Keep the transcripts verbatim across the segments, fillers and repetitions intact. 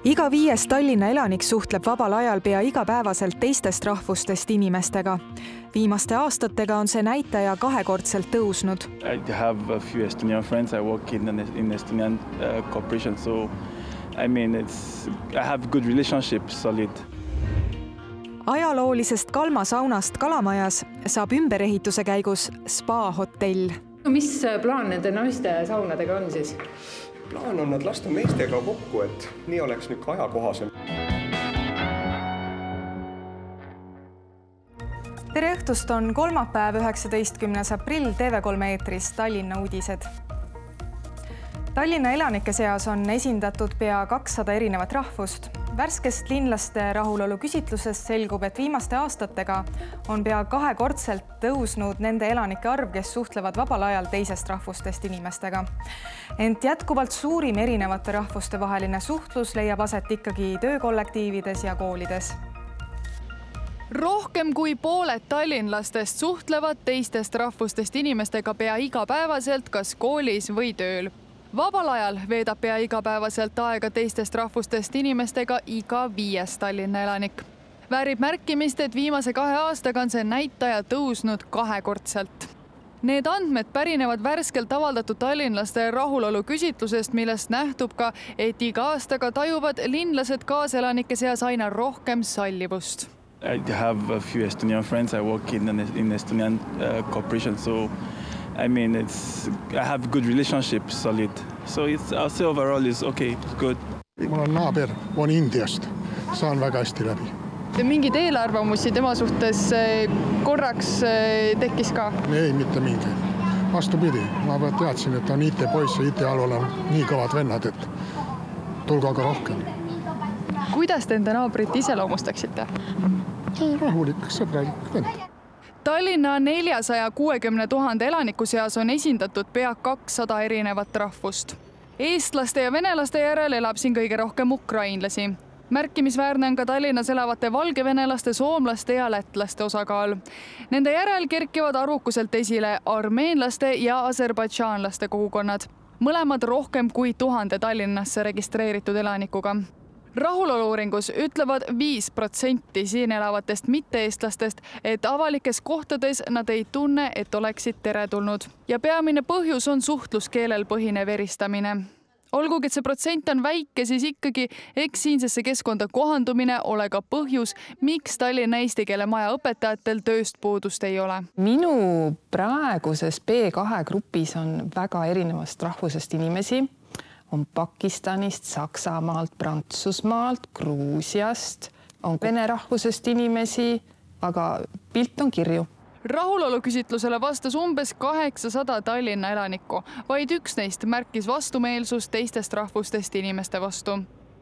Iga viies Tallinna elanik suhtleb vabal ajal pea igapäevaselt teistest rahvustest inimestega. Viimaste aastatega on see näitaja kahekordselt tõusnud. I have a few Estonian friends. I work in an in Estonian uh, corporation, so I mean it's I have good relationship, solid. Ajaloolisest Kalma saunast Kalamajas saab ümberehituse käigus spa-hotell. Mis plaan nende naiste saunadega on siis? Plaan on nad lasta meestega kokku, et nii oleks nüüd ajakohasem. Tere õhtust, on kolmapäev, üheksateistkümnes aprill, T V kolm eetris Tallinna uudised. Tallinna elanike seas on esindatud pea kakssada erinevat rahvust. Värskest linlaste rahulolu küsitlusest selgub, et viimaste aastatega on pea kahekordselt tõusnud nende elanike arv, kes suhtlevad vabal ajal teisest rahvustest inimestega. Ent jätkuvalt suurim erinevate rahvuste vaheline suhtlus leiab aset ikkagi töökollektiivides ja koolides. Rohkem kui pooled tallinlastest suhtlevad teistest rahvustest inimestega pea igapäevaselt kas koolis või tööl. Vabal ajal veedab pea igapäevaselt aega teistest rahvustest inimestega iga viies Tallinna elanik. Väärib märkimist, et viimase kahe aastaga on see näitaja tõusnud kahekordselt. Need andmed pärinevad värskelt avaldatud tallinlaste rahulolu küsitlusest, millest nähtub ka, et iga aastaga tajuvad linlased kaaselanike seas aina rohkem sallivust. I have a few Estonian friends. I work in an in Estonian uh, corporation, so I mean it's I have good relationship, solid. So it's I'll say overall is okay, good. Mul on naaber, on Indiast. Saan väga hästi läbi. Mingid eelarvamusi tema suhtes korraks tekkis ka? Ei, mitte mingi. Vastupidi, ma teadsin, et on I T-poiss ja I T-alul on nii kõvad vennad, et tulga ka rohkem. Kuidas te enda naabrit iseloomustaksite? Rahulik, sõbralik vend. Tallinna neljasaja kuuekümne tuhande elaniku seas on esindatud pea kakssada erinevat rahvust. Eestlaste ja venelaste järel elab siin kõige rohkem ukrainlasi. Märkimisväärne on ka Tallinnas elavate valgevenelaste, soomlaste ja lätlaste osakaal. Nende järel kerkivad arvukuselt esile armeenlaste ja aserbaidžaanlaste kogukonnad. Mõlemad rohkem kui tuhande Tallinnasse registreeritud elanikuga. Rahulolu-uuringus ütlevad viis protsenti siin elavatest mitte-eestlastest, et avalikes kohtades nad ei tunne, et oleksid teretulnud. Ja peamine põhjus on suhtluskeelel põhinev eristamine. Olgugi, et see protsent on väike, siis ikkagi eks siinsesse keskkonda kohandumine ole ka põhjus, miks Tallinna eesti keele maja õpetajatel tööst puudust ei ole. Minu praeguses B kahe grupis on väga erinevast rahvusest inimesi. On Pakistanist, Saksamaalt, Prantsusmaalt, Gruusiast, on vene rahvusest inimesi, aga pilt on kirju. Rahulolu küsitlusele vastas umbes kaheksasada Tallinna elanikku, vaid üks neist märkis vastumeelsust teistest rahvustest inimeste vastu.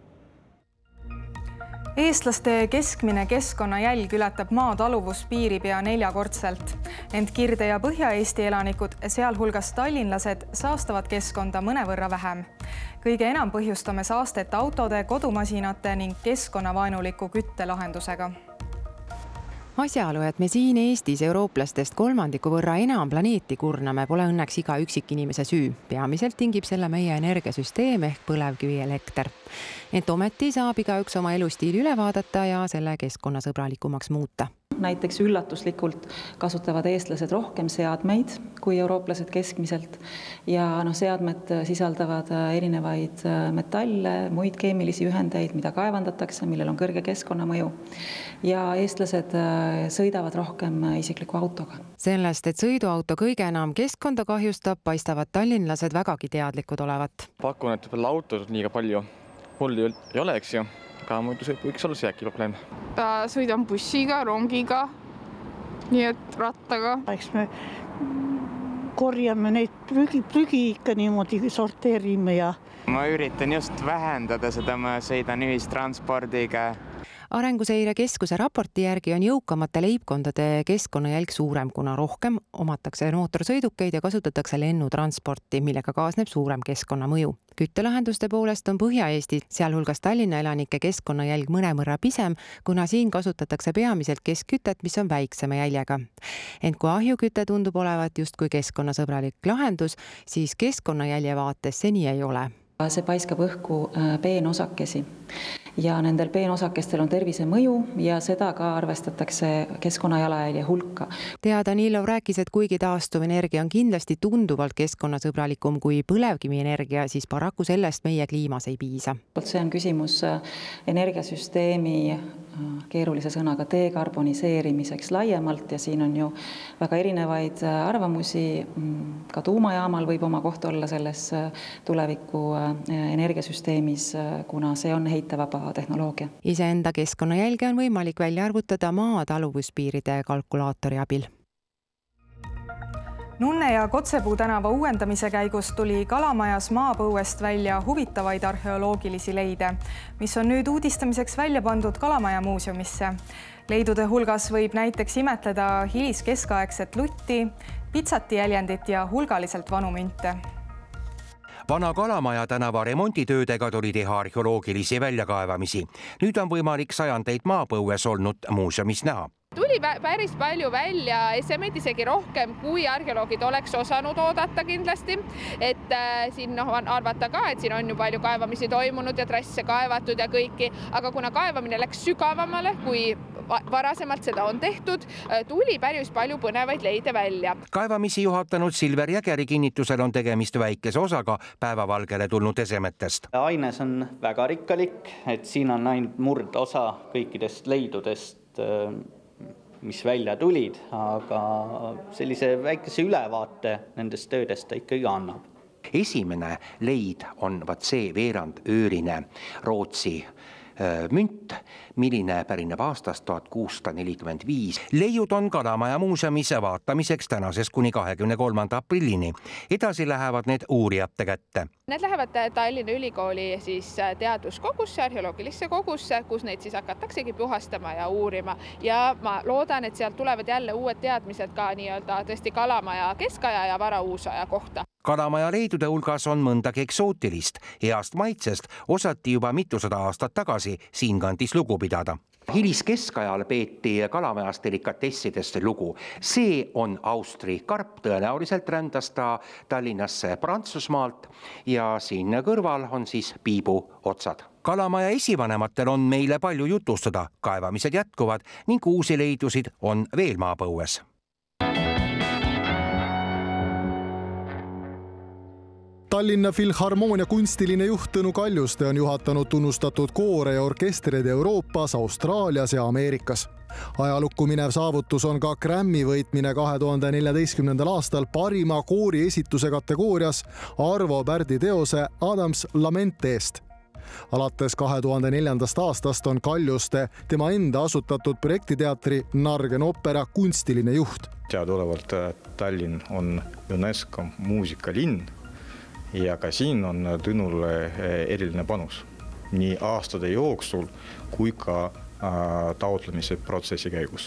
Eestlaste keskmine keskkonnajälg ületab maa taluvuspiiri pea neljakordselt. Ent Kirde- ja Põhja-Eesti elanikud, sealhulgas tallinlased, saastavad keskkonda mõnevõrra vähem. Kõige enam põhjustame saastet autode, kodumasinate ning keskkonnavaenuliku küttelahendusega. Asjaolu, et me siin Eestis eurooplastest kolmandiku võrra enam planeeti kurname, pole õnneks iga üksik inimese süü. Peamiselt tingib selle meie energiasüsteem ehk põlevkivielekter. Ent ometi saab igaüks oma elustiili üle vaadata ja selle keskkonnasõbralikumaks muuta. Näiteks üllatuslikult kasutavad eestlased rohkem seadmeid kui eurooplased keskmiselt ja no, seadmed sisaldavad erinevaid metalle, muid keemilisi ühendeid, mida kaevandatakse, millel on kõrge keskkonnamõju ja eestlased sõidavad rohkem isikliku autoga. Sellest, et sõiduauto kõige enam keskkonda kahjustab, paistavad tallinlased vägagi teadlikud olevat. Pakun, et autot liiga palju. Mul ei ole, eks ju. Aga muidu see võiks olla see äkki probleem. Ta sõidan bussiga, rongiga, nii et rattaga. Eks me korjame neid prügi, prügi ikka niimoodi sorteerime ja... Ma üritan just vähendada seda, ma sõidan ühistranspordiga. Arenguseire Keskuse raporti järgi on jõukamate leibkondade keskkonnajälg suurem, kuna rohkem omatakse mootorsõidukeid ja kasutatakse lennutransporti, millega kaasneb suurem keskkonnamõju. Küttelahenduste poolest on Põhja-Eesti, sealhulgas Tallinna elanike keskkonnajälg mõnevõrra pisem, kuna siin kasutatakse peamiselt keskkütet, mis on väiksema jäljega. Ent kui ahjuküte tundub olevat justkui keskkonnasõbralik lahendus, siis keskkonnajälje vaates see nii ei ole. See paiskab õhku peenosakesi ja nendel peenosakestel on tervise mõju ja seda ka arvestatakse keskkonnajalajälje hulka. Tea Danilov rääkis, et kuigi taastuvenergia on kindlasti tunduvalt keskkonnasõbralikum kui põlevkivienergia, siis paraku sellest meie kliimas ei piisa. See on küsimus energiasüsteemi keerulise sõnaga dekarboniseerimiseks laiemalt ja siin on ju väga erinevaid arvamusi. Ka tuumajaamal võib oma koht olla selles tuleviku energiasüsteemis, kuna see on heitevaba tehnoloogia. Iseenda keskkonnajälge on võimalik välja arvutada maa taluvuspiiride kalkulaatori abil. Nunne ja Kotsepuu tänava uuendamise käigus tuli Kalamajas maapõuest välja huvitavaid arheoloogilisi leide, mis on nüüd uudistamiseks välja pandud Kalamaja muuseumisse. Leidude hulgas võib näiteks imetleda hiliskeskaegset lutti, pitsati jäljendit ja hulgaliselt vanu münte. Vana Kalamaja tänava remontitöödega tuli teha arheoloogilisi väljakaevamisi. Nüüd on võimalik sajandeid maapõues olnud muuseumis näha. Tuli päris palju välja esemeid, isegi rohkem, kui arheoloogid oleks osanud oodata kindlasti. Et äh, siin no, on arvata ka, et siin on ju palju kaevamisi toimunud ja trasse kaevatud ja kõiki, aga kuna kaevamine läks sügavamale, kui varasemalt seda on tehtud, tuli päris palju põnevaid leide välja. Kaevamisi juhatanud Silver Jägeri kinnitusel on tegemist väikese osaga päevavalgele tulnud esemetest. Aines on väga rikkalik, et siin on ainult murd osa kõikidest leidudest, mis välja tulid, aga sellise väikese ülevaate nendest töödest ta ikkagi annab. Esimene leid on vaat see veerand öörine Rootsi münt, milline pärineb aastast tuhat kuussada nelikümmend viis. Leiud on Kalamaja muuseumis vaatamiseks tänases kuni kahekümne kolmanda aprillini. Edasi lähevad need uurijate kätte. Need lähevad Tallinna Ülikooli siis teaduskogusse, arheoloogilisse kogusse, kus neid siis hakataksegi puhastama ja uurima. Ja ma loodan, et sealt tulevad jälle uued teadmised ka nii-öelda tõesti Kalamaja keskaja ja varauusaja kohta. Kalamaja leidude hulgas on mõndagi eksootilist. Heast maitsest osati juba mitusada aastat tagasi siinkandis lugu pidada. Hiliskeskajal peeti Kalamajas delikatessidest lugu. See on Austri karp, tõenäoliselt rändas ta Tallinnasse Prantsusmaalt ja siin kõrval on siis piibu otsad. Kalamaja esivanematel on meile palju jutustada, kaevamised jätkuvad ning uusi leidusid on veel maapõues. Tallinna Filharmoonia kunstiline juht Tõnu Kaljuste on juhatanud tunnustatud koore ja orkestreid Euroopas, Austraalias ja Ameerikas. Ajalukku minev saavutus on ka Grammy võitmine kahe tuhande neljateistkümnendal aastal parima koori esituse kategoorias Arvo Pärdi teose Adams Lament eest. Alates kahe tuhande neljandast aastast on Kaljuste tema enda asutatud projektiteatri Nargen Opera kunstiline juht. Teadolevalt Tallinn on UNESCO muusikalinn. Ja ka siin on Tõnul eriline panus nii aastate jooksul kui ka taotlemise protsessi käigus.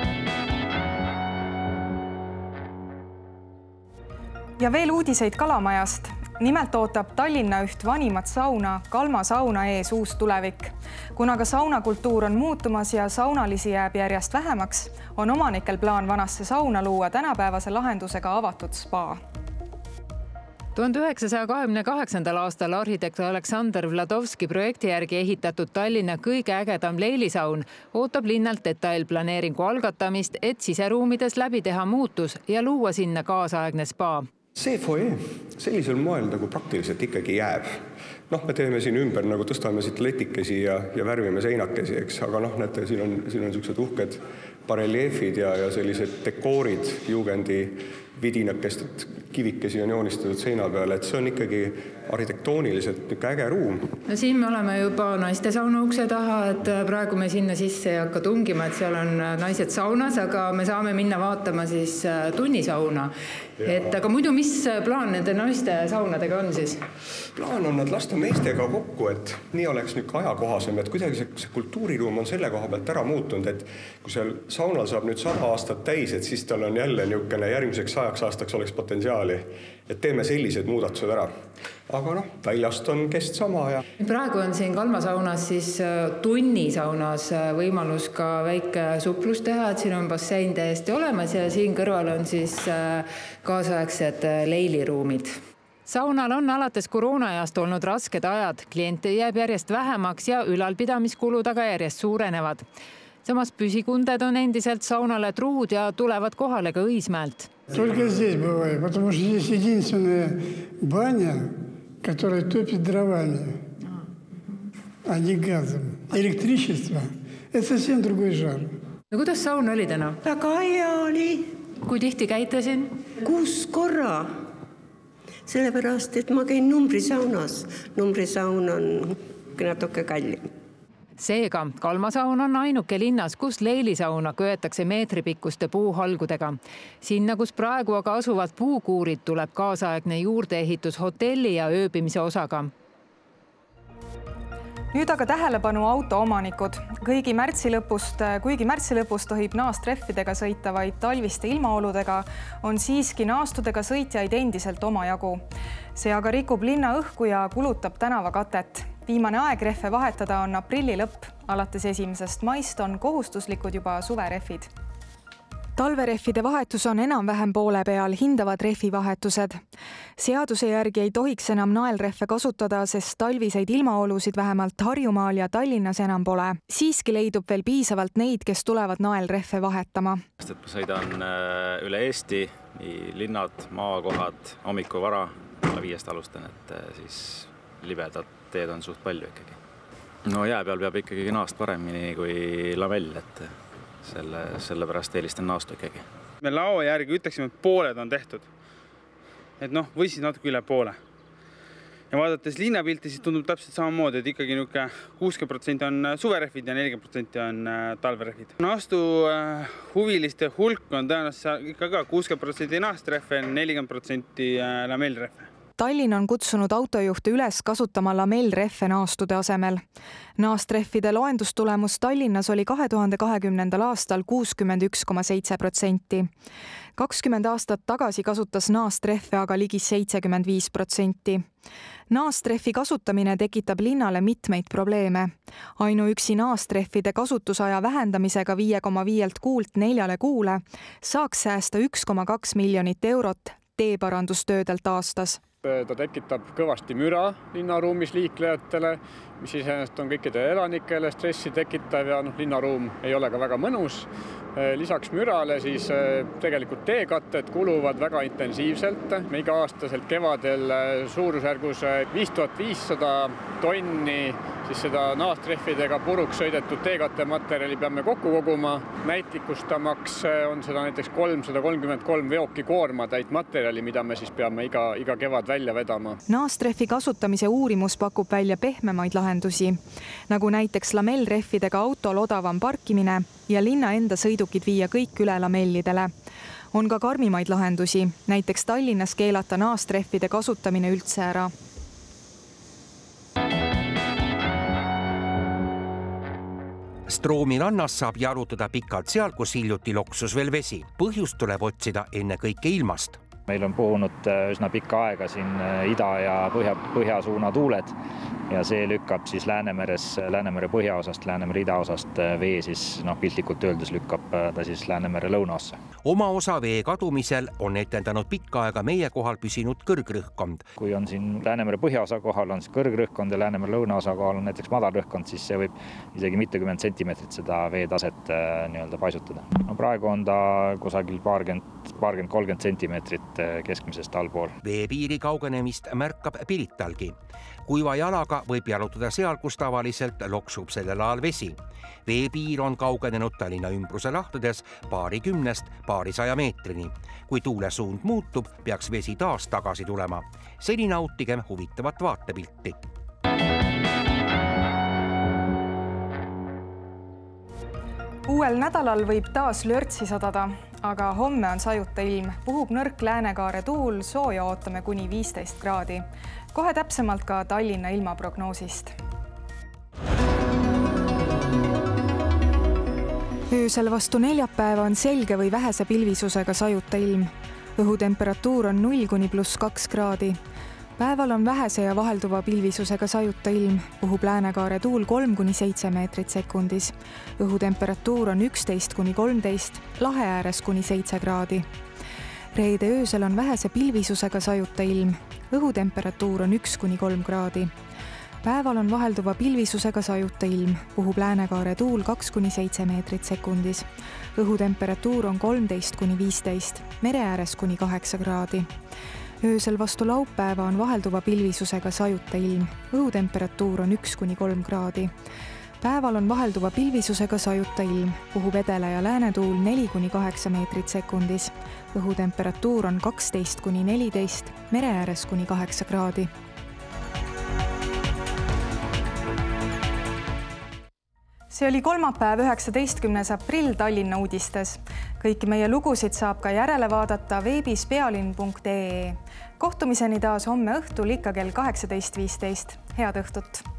Ja veel uudiseid Kalamajast. Nimelt ootab Tallinna üht vanimat sauna, Kalma sauna ees uus tulevik. Kuna ka saunakultuur on muutumas ja saunalisi jääb järjest vähemaks, on omanikel plaan vanasse sauna luua tänapäevase lahendusega avatud spa. tuhande üheksasaja kahekümne kaheksandal aastal arhitekt Aleksander Vladovski projekti järgi ehitatud Tallinna kõige ägedam leilisaun ootab linnalt detailplaneeringu algatamist, et siseruumides läbi teha muutus ja luua sinna kaasaegne spa. See foyer sellisel moel nagu praktiliselt ikkagi jääb. Noh, me teeme siin ümber, nagu tõstame siit letikesi ja, ja värvime seinakesi, eks, aga noh, näete, siin on, siin on sellised uhked bareljeefid ja, ja sellised dekoorid, juugendi vidinakest kivikesi on joonistatud seina peale, et see on ikkagi arhitektooniliselt äge ruum. No siin me oleme juba naiste sauna ukse taha, et praegu me sinna sisse ei hakka tungima, et seal on naised saunas, aga me saame minna vaatama siis tunnisauna. Et, aga muidu, mis plaan nende naiste saunadega on siis? Plaan on nad lasta meestega kokku, et nii oleks nüüd ajakohasem, et kuidagi see, see kultuuriruum on selle koha pealt ära muutunud, et kui seal saunal saab nüüd sada aastat täis, et siis tal on jälle niisugune järgmiseks sajaks aastaks oleks potentsiaali, et teeme sellised muudatused ära. Aga noh, väljast on kest sama. Ja... Praegu on siin Kalma saunas siis tunnisaunas võimalus ka väike suplus teha, et siin on bassein täiesti olemas ja siin kõrval on siis kaasaegsed leiliruumid. Saunal on alates koroonajast olnud rasked ajad, kliente jääb järjest vähemaks ja ülalpidamiskulud aga järjest suurenevad. Samas püsikunded on endiselt saunale truud ja tulevad kohale ka Õismäelt. Только здесь бывает, потому что здесь единственная баня, которая топит дровами, а не газом. Электричество – это совсем другой жар. No kuidas saun oli täna? Väga hea oli. Kui tihti käite siin? Kuus korra. Sellepärast, et ma käin numbrisaunas. Numbrisaun on natuke kallim. Seega, Kalmasaun on ainuke linnas, kus leilisauna köetakse meetripikkuste puuhalgudega. Sinna, kus praegu aga asuvad puukuurid, tuleb kaasaegne juurdeehitus hotelli ja ööbimise osaga. Nüüd aga tähelepanu autoomanikud. Kõigi märtsi lõpust, kuigi märtsi lõpust tohib naastreffidega sõita vaid talviste ilmaoludega, on siiski naastudega sõitjaid endiselt omajagu. See aga rikub linna õhku ja kulutab tänavakatet. Viimane aeg rehve vahetada on aprilli lõpp. Alates esimesest maist on kohustuslikud juba suverehvid. Talverehvide vahetus on enam-vähem poole peal, hindavad rehvivahetused. Seaduse järgi ei tohiks enam naelrehve kasutada, sest talviseid ilmaolusid vähemalt Harjumaal ja Tallinnas enam pole. Siiski leidub veel piisavalt neid, kes tulevad naelrehve vahetama. Ma sõidan üle Eesti, nii linnad, maakohad, hommiku vara, viiest alustan, et siis libedad teed on suht palju ikkagi. No jää peal peab ikkagi naast paremini kui lamell, et selle, selle pärast eelistan naastu ikkagi. Me lao järgi ütleksime, et pooled on tehtud. Et noh, või siis natuke üle poole. Ja vaadates linnapilti, siis tundub täpselt samamoodi, et ikkagi kuuskümmend protsenti on suverehvid ja nelikümmend protsenti on talverehvid. Naastu huviliste hulk on tõenäoliselt ikka ka kuuskümmend protsenti naastrehve, nelikümmend protsenti lamellrehve. Tallinn on kutsunud autojuhte üles kasutama lamellrehve naastude asemel. Naastrehvide loendustulemus Tallinnas oli kahe tuhande kahekümnendal aastal kuuskümmend üks koma seitse protsenti. kakskümmend aastat tagasi kasutas naastrehve aga ligi seitsekümmend viis protsenti. Naastrehvi kasutamine tekitab linnale mitmeid probleeme. Ainuüksi naastrehvide kasutusaja vähendamisega viie koma viielt kuult neljale kuule saaks säästa üks koma kaks miljonit eurot teeparandustöödelt aastas. Ta tekitab kõvasti müra linnaruumis liiklejatele, mis iseenesest on kõikide elanikele stressi tekitav ja noh, linnaruum ei ole ka väga mõnus. Lisaks mürale siis tegelikult teekatted kuluvad väga intensiivselt. Me iga-aastaselt kevadel suurusjärgus viis tuhat viissada tonni siis seda naastrehvidega puruks sõidetud teekattematerjali peame kokku koguma. Näitlikustamaks on seda näiteks kolmsada kolmkümmend kolm veoki koormatäit materjali, mida me siis peame iga, iga kevad välja vedama. Naastrehvi kasutamise uurimus pakub välja pehmemaid lahendusi, nagu näiteks lamellrehvidega autol odavam parkimine ja linna enda sõidukid viia kõik üle lamellidele. On ka karmimaid lahendusi, näiteks Tallinnas keelata naastrehvide kasutamine üldse ära. Stroomi rannas saab jalutada pikalt seal, kus hiljuti loksus veel vesi. Põhjust tuleb otsida enne kõike ilmast. Meil on puhunud üsna pikka aega siin ida ja põhja, põhja suuna tuuled ja see lükkab siis Läänemeres, Läänemere põhjaosast, Läänemere idaosast vee siis noh, piltlikult öeldes lükkab ta siis Läänemere lõunaossa. Oma osa vee kadumisel on etendanud pikka aega meie kohal püsinud kõrgrõhkkond. Kui on siin Läänemere põhjaosa kohal on siis kõrgrõhkkond ja Läänemere lõunaosa kohal on näiteks madalrõhkkond, siis see võib isegi mitukümmend sentimeetrit seda veetaset nii-öelda paisutada. No, praegu on ta kusagil paarkümmend, paarkümmend kolmkümmend sentimeetrit keskmisest allpool. Veepiiri kaugenemist märkab Piritalgi. Kuiva jalaga võib jalutada seal, kus tavaliselt loksub sellel ajal vesi. Veepiir on kaugenenud Tallinna ümbruse lahtades paari kümnest paari saja meetrini. Kui tuule suund muutub, peaks vesi taas tagasi tulema. Seni nautigem huvitavat vaatepilti. Uuel nädalal võib taas lörtsi sadada, aga homme on sajuta ilm. Puhub nõrk läänekaare tuul, sooja ootame kuni viisteist kraadi. Kohe täpsemalt ka Tallinna ilmaprognoosist. Öösel vastu neljapäeva on selge või vähese pilvisusega sajuta ilm. Õhutemperatuur on null kuni pluss kaks kraadi. Päeval on vähese ja vahelduva pilvisusega sajuta ilm. Puhub läänekaare tuul kolm kuni seitse meetrit sekundis. Õhutemperatuur on üksteist kuni kolmteist, lahe ääres kuni seitse kraadi. reede öösel on vähese pilvisusega sajuta ilm. Õhutemperatuur on üks kuni kolm kraadi. Päeval on vahelduva pilvisusega sajuta ilm, puhub läänekaare tuul kaks kuni seitse meetrit sekundis. Õhutemperatuur on kolmteist kuni viisteist, mere ääres kuni kaheksa kraadi. Öösel vastu laupäeva on vahelduva pilvisusega sajuta ilm. Õhutemperatuur on üks kuni kolm kraadi. Päeval on vahelduva pilvisusega sajuta ilm, puhub edela- ja läänetuul neli kuni kaheksa meetrit sekundis. Õhutemperatuur on kaksteist kuni neliteist, mere ääres kuni kaheksa kraadi. See oli kolmapäev, üheksateistkümnes aprill Tallinna uudistes. Kõiki meie lugusid saab ka järele vaadata veebis pealinn punkt ee. Kohtumiseni taas homme õhtul ikka kell kaheksateist viisteist. Head õhtut!